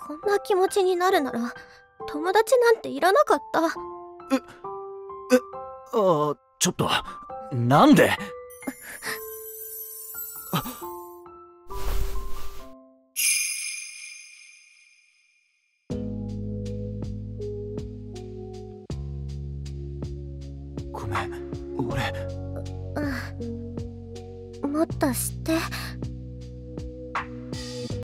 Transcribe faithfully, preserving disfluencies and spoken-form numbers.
こんな気持ちになるなら友達なんていらなかった。 え、え、あー、ちょっと、なんで？ごめん、俺。 うん。もっと知って